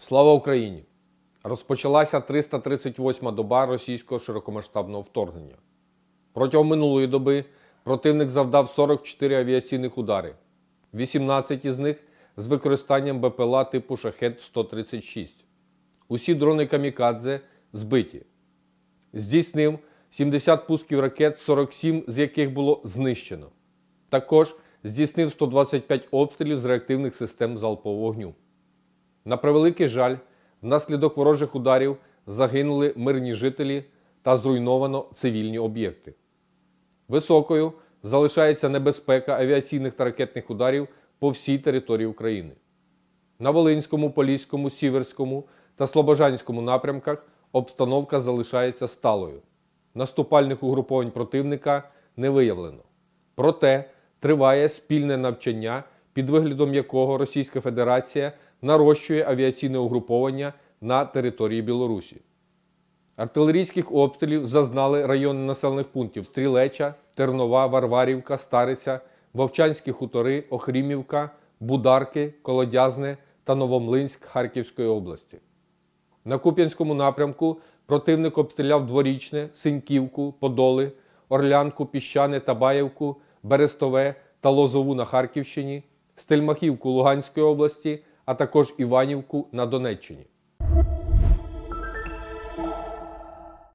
Слава Україні! Розпочалася 338-ма доба російського широкомасштабного вторгнення. Протягом минулої доби противник завдав 44 авіаційних удари, 18 із них з використанням БПЛА типу «Шахед-136». Усі дрони «Камікадзе» збиті. Здійснив 70 пусків ракет, 47 з яких було знищено. Також здійснив 125 обстрілів з реактивних систем залпового вогню. На превеликий жаль, внаслідок ворожих ударів загинули мирні жителі та зруйновано цивільні об'єкти. Високою залишається небезпека авіаційних та ракетних ударів по всій території України. На Волинському, Поліському, Сіверському та Слобожанському напрямках обстановка залишається сталою. Наступальних угруповань противника не виявлено. Проте триває спільне навчання, під виглядом якого Російська Федерація нарощує авіаційне угруповання на території Білорусі. Артилерійських обстрілів зазнали райони населених пунктів Стрілеча, Тернова, Варварівка, Стариця, Вовчанські хутори, Охрімівка, Бударки, Колодязне та Новомлинськ Харківської області. На Куп'янському напрямку противник обстріляв Дворічне, Синьківку, Подоли, Орлянку, Піщане, Табаєвку, Берестове та Лозову на Харківщині, Стельмахівку Луганської області, а також Іванівку на Донеччині.